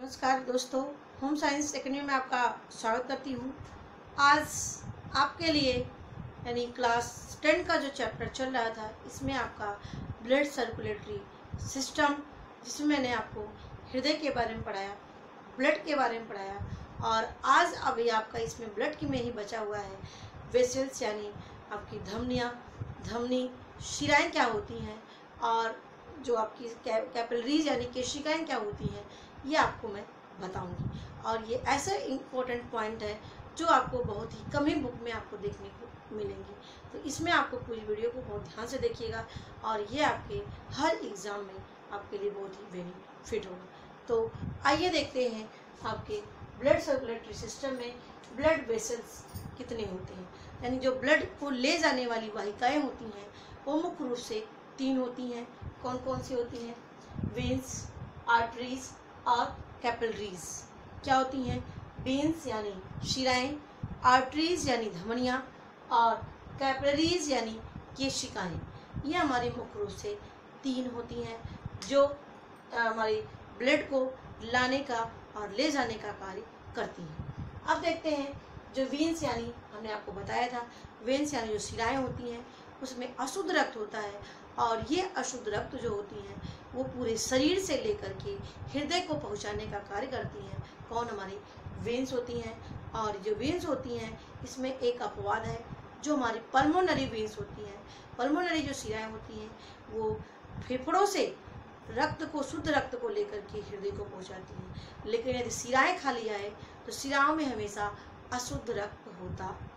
नमस्कार दोस्तों, home science academy में आपका स्वागत करती हूँ। आज आपके लिए यानी क्लास 10 का जो चैप्टर चल रहा था, इसमें आपका ब्लड सर्कुलेटरी सिस्टम, जिसमें मैंने आपको हृदय के बारे में पढ़ाया, ब्लड के बारे में पढ़ाया, और आज अभी आपका इसमें ब्लड की में ही बचा हुआ है वेसल्स यानी आपकी धमनियाँ, धमनी शिराएँ क्या होती हैं, और जो आपकी कैपिलरीज यानी केशिकाएँ क्या होती हैं, ये आपको मैं बताऊंगी। और ये ऐसे इम्पोर्टेंट पॉइंट है जो आपको बहुत ही कम ही बुक में आपको देखने को मिलेंगी। तो इसमें आपको पूरी वीडियो को बहुत ध्यान से देखिएगा और ये आपके हर एग्ज़ाम में आपके लिए बहुत ही बेनिफिट होगा। तो आइए देखते हैं आपके ब्लड सर्कुलेटरी सिस्टम में ब्लड वेसल्स कितने होते हैं। यानी जो ब्लड को ले जाने वाली वाहिकाएँ होती हैं वो मुख्य रूप से 3 होती हैं। कौन कौन सी होती हैं? वेन्स, आर्टरीज और कैपिलरीज। क्या होती हैं? वेन्स यानी शिराएँ, आर्टरीज यानी धमनियाँ, और कैपिलरीज यानी केशिकाएँ। ये हमारी मुख्य रूप से 3 होती हैं जो हमारी ब्लड को लाने का और ले जाने का कार्य करती हैं। अब देखते हैं जो वेन्स यानी हमने आपको बताया था, वेन्स यानी जो शिराएँ होती हैं उसमें अशुद्ध रक्त होता है, और ये अशुद्ध रक्त जो होती हैं वो पूरे शरीर से लेकर के हृदय को पहुंचाने का कार्य करती हैं। कौन? हमारी वेन्स होती हैं। और जो वेन्स होती हैं इसमें एक अपवाद है, जो हमारी पल्मोनरी वेन्स होती हैं। पल्मोनरी जो शिराएँ होती हैं वो फेफड़ों से रक्त को, शुद्ध रक्त को लेकर के हृदय को पहुंचाती हैं। लेकिन यदि शिराएँ खाली आए तो शिराओं में हमेशा अशुद्ध रक्त होता है।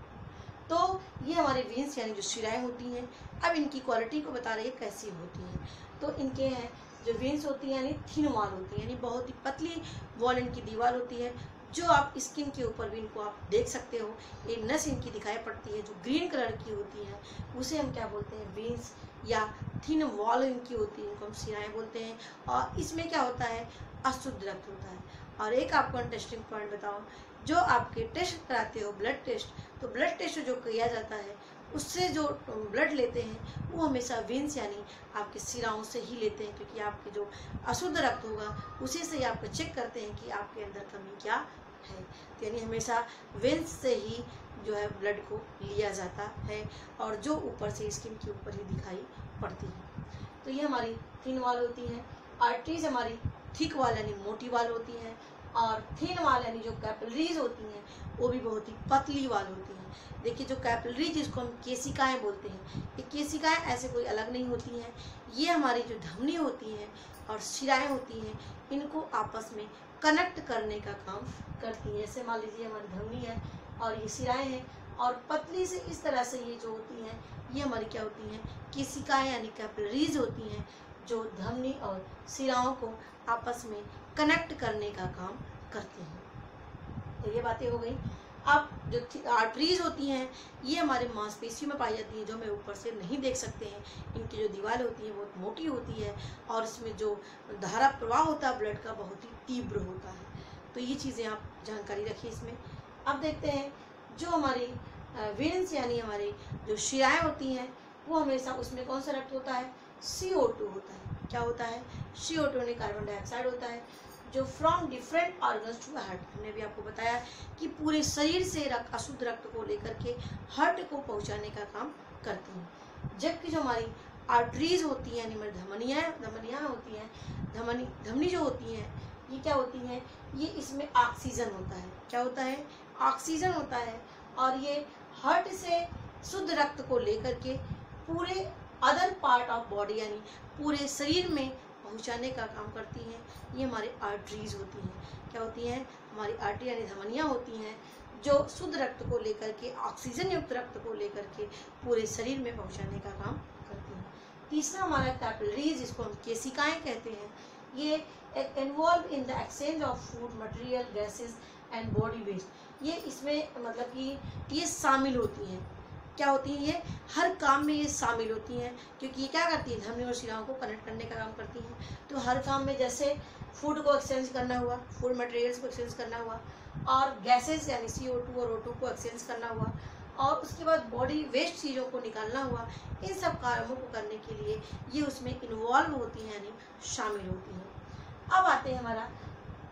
तो ये हमारे वेन्स यानी जो शिराएँ होती हैं। अब इनकी क्वालिटी को बता रही है कैसी होती हैं। तो इनके हैं जो वेन्स होती हैं यानी थिन वॉल होती है, यानी बहुत ही पतली वॉल इनकी दीवार होती है, जो आप स्किन के ऊपर भी इनको आप देख सकते हो। एक नस इनकी दिखाई पड़ती है जो ग्रीन कलर की होती है, उसे हम क्या बोलते हैं? वेन्स, या थिन वॉल इनकी होती है, इनको हम शिराएँ बोलते हैं। और इसमें क्या होता है? अशुद्ध रक्त होता है। और एक आपको इंटरेस्टिंग पॉइंट बताओ, जो आपके टेस्ट कराते हो ब्लड टेस्ट, तो ब्लड टेस्ट जो किया जाता है उससे जो ब्लड लेते हैं वो हमेशा वेन्स यानी आपके शिराओं से ही लेते हैं, क्योंकि आपके जो अशुद्ध रक्त होगा उसी से ही आपको चेक करते हैं कि आपके अंदर कमी क्या है। तो यानी हमेशा वेन्स से ही जो है ब्लड को लिया जाता है, और जो ऊपर से स्किन के ऊपर ही दिखाई पड़ती है। तो ये हमारी थिन वाल होती हैं। आर्टरीज हमारी थिक वाल यानी मोटी वाल होती हैं, और थिन वाल यानी जो कैपिलरीज होती हैं वो भी बहुत ही पतली वाल होती हैं। देखिए जो कैपिलरीज, जिसको हम केशिकाएँ बोलते हैं, ये केशिकाएँ ऐसे कोई अलग नहीं होती हैं। ये हमारी जो धमनी होती हैं और शिराएँ होती हैं, इनको आपस में कनेक्ट करने का काम करती हैं। जैसे मान लीजिए हमारी धमनी है और ये शिराएँ हैं, और पतली से इस तरह से ये जो होती हैं ये हमारी क्या होती हैं? केशिकाएँ यानी कैपिलरीज होती हैं, जो धमनी और शिराओं को आपस में कनेक्ट करने का काम करती हैं। तो ये बातें हो गई। अब जो आर्टरीज होती हैं ये हमारे मांसपेशियों में पाई जाती हैं, जो हमें ऊपर से नहीं देख सकते हैं। इनकी जो दीवार होती है बहुत मोटी होती है, और इसमें जो धारा प्रवाह होता है ब्लड का बहुत ही तीव्र होता है। तो ये चीज़ें आप जानकारी रखिए इसमें। अब देखते हैं जो हमारी वेन्स यानी हमारी जो शिराएँ होती हैं वो हमेशा, उसमें कौन सा रक्त होता है? CO2 होता है। क्या होता है? CO2 यानी कार्बन डाइऑक्साइड होता है, जो from different organs to heart. हमने भी आपको बताया कि पूरे शरीर से अशुद्ध रक्त को लेकर के हार्ट को पहुंचाने का काम करती हैं। जबकि जो हमारी आर्टरीज होती हैं यानी हमारी धमनियाँ होती हैं, धमनी जो होती हैं ये क्या होती हैं? ये इसमें ऑक्सीजन होता है। क्या होता है? ऑक्सीजन होता है, और ये हार्ट से शुद्ध रक्त को लेकर के पूरे अदर पार्ट ऑफ बॉडी यानी पूरे शरीर में पहुंचाने का काम करती हैं। ये हमारी आर्टरीज होती हैं। क्या होती हैं? हमारी आर्टरी यानी धमनियाँ होती हैं, जो शुद्ध रक्त को लेकर के, ऑक्सीजन युक्त रक्त को लेकर के पूरे शरीर में पहुंचाने का काम करती हैं। तीसरा हमारा कैपिलरीज, जिसको हम केशिकाएँ कहते हैं, ये involve in the exchange of food material, gases and body waste. ये इसमें मतलब कि ये शामिल होती हैं। क्या होती हैं? ये हर काम में ये शामिल होती हैं, क्योंकि ये क्या करती है? धमनी और शिराओं को कनेक्ट करने का काम करती हैं। तो हर काम में जैसे फूड को एक्सचेंज करना हुआ, फूड मटेरियल्स को एक्सचेंज करना हुआ, और गैसेस यानी CO2 और O2 को एक्सचेंज करना हुआ, और उसके बाद बॉडी वेस्ट चीज़ों को निकालना हुआ, इन सब कामों को करने के लिए ये उसमें इन्वॉल्व होती हैं यानी शामिल होती हैं। अब आते हैं हमारा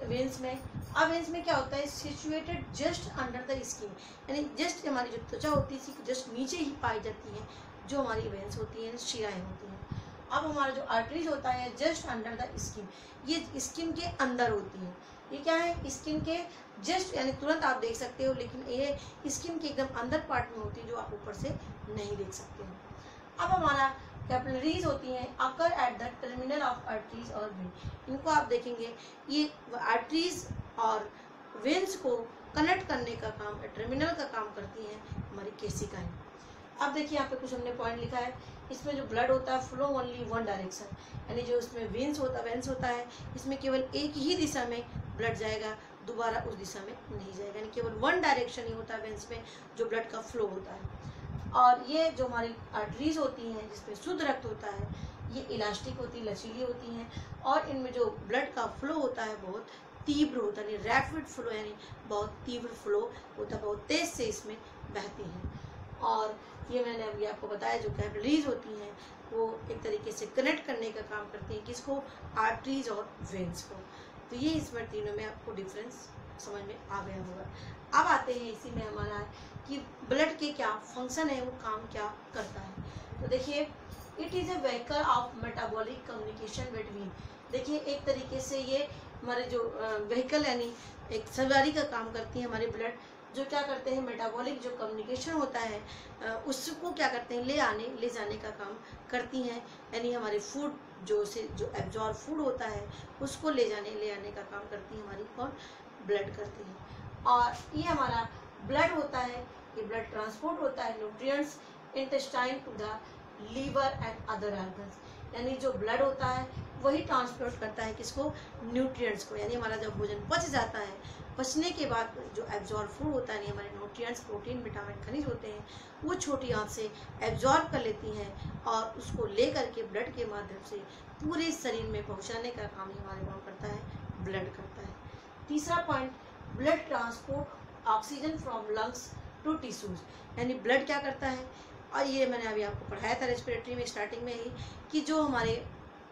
वेन्स में। अब वेन्स में क्या होता है, situated just under the skin, यानी जस्ट हमारी जो त्वचा होती है इसकी जस्ट नीचे ही पाई जाती है जो हमारी वेन्स होती हैं, शिराएँ होती हैं। अब हमारा जो आर्टरीज होता है जस्ट अंडर द स्किन, ये स्किन के अंदर होती है। ये क्या है, स्किन के जस्ट यानी तुरंत आप देख सकते हो, लेकिन ये स्किन के एकदम अंदर पार्ट में होती है जो आप ऊपर से नहीं देख सकते हो। अब हमारा कैपिलरीज होती हैं occur at the terminal of arteries और वेन। इनको आप देखेंगे, ये आर्टरीज और वेन्स को कनेक्ट करने का काम, टर्मिनल का काम करती हैं हमारी केशिकाएं। अब देखिए यहाँ पे कुछ हमने पॉइंट लिखा है, इसमें जो ब्लड होता है फ्लो ओनली वन डायरेक्शन, यानी जो इसमें वेन्स होता है इसमें केवल एक ही दिशा में ब्लड जाएगा, दोबारा उस दिशा में नहीं जाएगा, यानी केवल वन डायरेक्शन ही होता है वेन्स में जो ब्लड का फ्लो होता है। और ये जो हमारी आर्टरीज होती हैं जिसमें शुद्ध रक्त होता है, ये इलास्टिक होती है, लचीली होती हैं, और इनमें जो ब्लड का फ्लो होता है बहुत तीव्र होता है, यानी रैपिड फ्लो, यानी बहुत तीव्र फ्लो होता है, बहुत तेज से इसमें बहती हैं। और ये मैंने अभी आपको बताया, जो कैपिलरीज होती हैं वो एक तरीके से कनेक्ट करने का काम करती हैं किसको, आर्टरीज और वेन्स को। तो ये इसमें तीनों में आपको डिफरेंस समझ में आ गया होगा। अब आते हैं इसी में हमारा कि ब्लड के क्या फंक्शन है, वो काम क्या करता है। तो देखिए, it is a vehicle of metabolic communication between. देखिए एक तरीके से ये हमारे जो व्हीकल यानी एक सवारी का काम करती है हमारे ब्लड, जो क्या करते हैं, मेटाबॉलिक जो कम्युनिकेशन होता है उसको क्या करते हैं, ले जाने का काम करती हैं, यानी हमारे फूड जो एब्जॉर्ब फूड होता है उसको ले आने का काम करती है हमारी कौन, ब्लड करती है। और ये हमारा ब्लड होता है, ये ब्लड ट्रांसपोर्ट होता है nutrients intestine to the liver and other organs, यानी जो ब्लड होता है वही ट्रांसपोर्ट करता है किसको, न्यूट्रिएंट्स को, यानी हमारा जब भोजन पच जाता है, पचने के बाद जो एब्जॉर्ब फूड होता है, यानी हमारे न्यूट्रिएंट्स, प्रोटीन, विटामिन, खनिज होते हैं, वो छोटी आंत से एब्जॉर्ब कर लेती हैं और उसको ले करके ब्लड के माध्यम से पूरे शरीर में पहुंचाने का काम ही हमारे कौन करता है, ब्लड करता है। तीसरा point, blood transport oxygen from lungs to tissues, यानी ब्लड क्या करता है, और ये मैंने अभी आपको पढ़ाया था रेस्पिरेटरी में स्टार्टिंग में ही, कि जो हमारे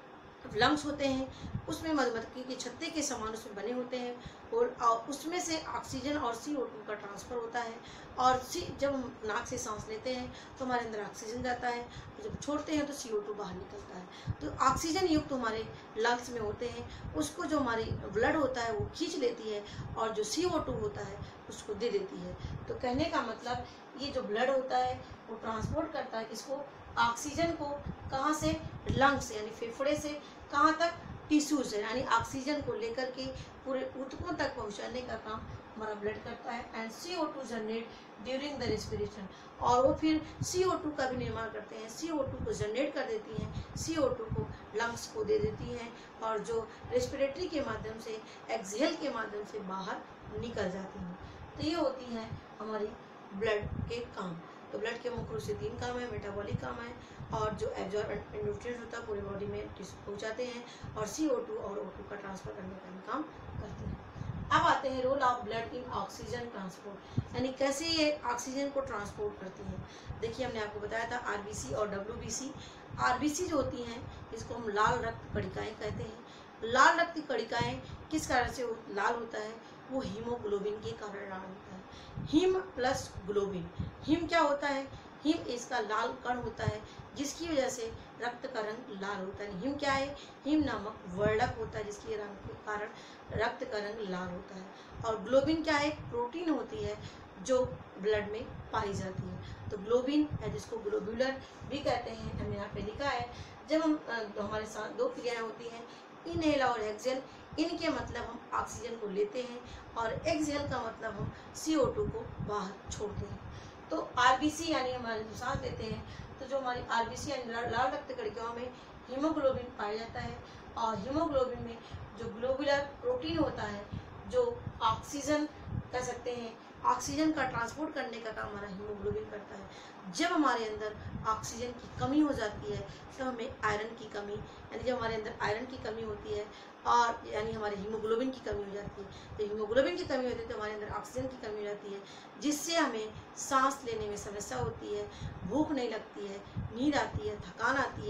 लंग्स होते हैं उसमें मधुमक्खी के छत्ते के समान उसमें बने होते हैं, और उसमें से ऑक्सीजन और CO2 का ट्रांसफ़र होता है, और जब हम नाक से सांस लेते हैं तो हमारे अंदर ऑक्सीजन जाता है, और जब छोड़ते हैं तो CO2 बाहर निकलता है। तो ऑक्सीजन युक्त हमारे लंग्स में होते हैं, उसको जो हमारी ब्लड होता है वो खींच लेती है, और जो CO2 होता है उसको दे देती है। तो कहने का मतलब ये जो ब्लड होता है वो ट्रांसपोर्ट करता है किसको, ऑक्सीजन को, कहाँ से, लंग्स यानी फेफड़े से कहाँ तक, टिश्यू से, यानी ऑक्सीजन को लेकर के पूरे ऊतकों तक पहुंचाने का काम हमारा ब्लड करता है। And CO2 generate during the respiration, और वो फिर CO2 का भी निर्माण करते हैं, CO2 को जनरेट कर देती हैं, CO2 को लंग्स को दे देती हैं, और जो रेस्पिरेटरी के माध्यम से, एक्सहेल के माध्यम से बाहर निकल जाती हैं। तो ये होती हैं हमारी ब्लड के काम। तो ब्लड के मुख्य रूप से 3 काम है, मेटाबॉलिक काम है, और जो एब्जॉर्ब न्यूट्रिएंट्स होता है पूरी बॉडी में पहुंचाते हैं, और CO2 और O2 का ट्रांसफर करने का काम करते हैं। अब आते हैं role of blood in oxygen transport, यानी कैसे ये ऑक्सीजन को ट्रांसपोर्ट करती हैं। देखिए हमने आपको बताया था RBC और WBC। RBC जो होती हैं इसको हम लाल रक्त कणिकाएँ कहते हैं। लाल रक्त कणिकाएँ किस कारण से लाल होता है, वो हीमोग्लोबिन के कारण लाल होता है। हीम प्लस ग्लोबिन, हीम क्या होता है, हीम इसका लाल कण होता है जिसकी वजह से रक्त का रंग लाल होता है। हीम क्या है, हीम नामक वर्णक होता है जिसके रंग के कारण रक्त का रंग लाल होता है। और ग्लोबिन क्या है, प्रोटीन होती है जो ब्लड में पाई जाती है। तो ग्लोबिन है जिसको ग्लोब्यूलर भी कहते हैं, हमने यहाँ पे लिखा है। जब हम हमारे साथ 2 क्रियाएं होती हैं, इनहेल और एक्सहेल। इनके मतलब हम ऑक्सीजन को लेते हैं, और एक्सहेल का मतलब हम CO2 को बाहर छोड़ते हैं। तो RBC यानी हमारे जो सांस लेते हैं, तो जो हमारी RBC यानी लाल रक्त कणिकाओं में हीमोग्लोबिन पाया जाता है, और हीमोग्लोबिन में जो ग्लोबुलर प्रोटीन होता है जो ऑक्सीजन कह सकते हैं, ऑक्सीजन का ट्रांसपोर्ट करने का काम हमारा हीमोग्लोबिन करता है। जब हमारे अंदर ऑक्सीजन की कमी हो जाती है तो हमें आयरन की कमी, यानी जब हमारे अंदर आयरन की कमी होती है, और यानी हमारे हीमोग्लोबिन की कमी हो जाती है, तो हीमोग्लोबिन की कमी होती है तो हमारे अंदर ऑक्सीजन की कमी हो जाती है, जिससे हमें सांस लेने में समस्या होती है, भूख नहीं लगती है, नींद आती है, थकान आती है।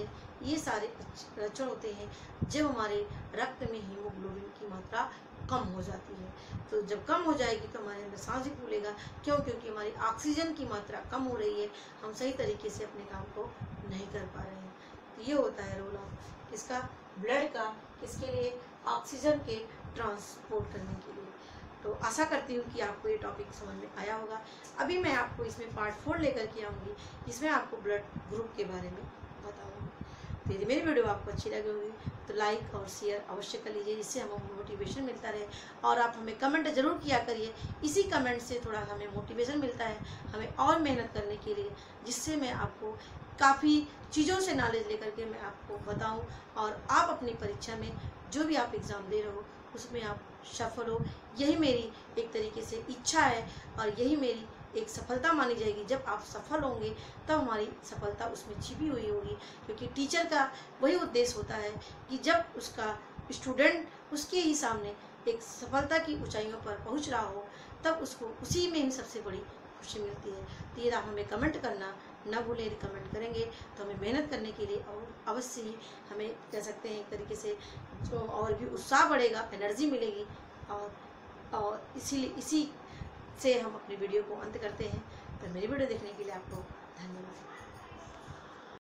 ये सारे लक्षण होते हैं जब हमारे रक्त में हीमोग्लोबिन की मात्रा कम हो जाती है। तो जब कम हो जाएगी तो हमारे अंदर सांस भी फूलेगा, क्योंकि हमारी ऑक्सीजन की मात्रा कम हो रही है, हम सही तरीके से अपने काम को नहीं कर पा रहे हैं। तो ये होता है रोल ऑफ किसका, ब्लड का, किसके लिए, ऑक्सीजन के ट्रांसपोर्ट करने के लिए। तो आशा करती हूँ कि आपको ये टॉपिक समझ में आया होगा। अभी मैं आपको इसमें पार्ट 4 लेकर के आऊँगी, जिसमें आपको ब्लड ग्रुप के बारे में बताऊँगी। तो यदि मेरी वीडियो आपको अच्छी लगी होगी तो लाइक और शेयर अवश्य कर लीजिए, जिससे हमें मोटिवेशन मिलता रहे। और आप हमें कमेंट जरूर किया करिए, इसी कमेंट से थोड़ा हमें मोटिवेशन मिलता है हमें और मेहनत करने के लिए, जिससे मैं आपको काफ़ी चीज़ों से नॉलेज लेकर के मैं आपको बताऊं और आप अपनी परीक्षा में जो भी आप एग्ज़ाम दे रहे हो उसमें आप सफल हो। यही मेरी एक तरीके से इच्छा है और यही मेरी एक सफलता मानी जाएगी। जब आप सफल होंगे तब हमारी सफलता उसमें छिपी हुई होगी, क्योंकि टीचर का वही उद्देश्य होता है कि जब उसका स्टूडेंट उसके ही सामने एक सफलता की ऊंचाइयों पर पहुंच रहा हो तब उसको उसी में ही सबसे बड़ी खुशी मिलती है। तो ये आप हमें कमेंट करना ना भूलें। यदि कमेंट करेंगे तो हमें मेहनत करने के लिए और अवश्य ही हमें कह सकते हैं एक तरीके से जो और भी उत्साह बढ़ेगा, एनर्जी मिलेगी। और इसी से हम अपनी वीडियो को अंत करते हैं। तो मेरी वीडियो देखने के लिए आपको धन्यवाद।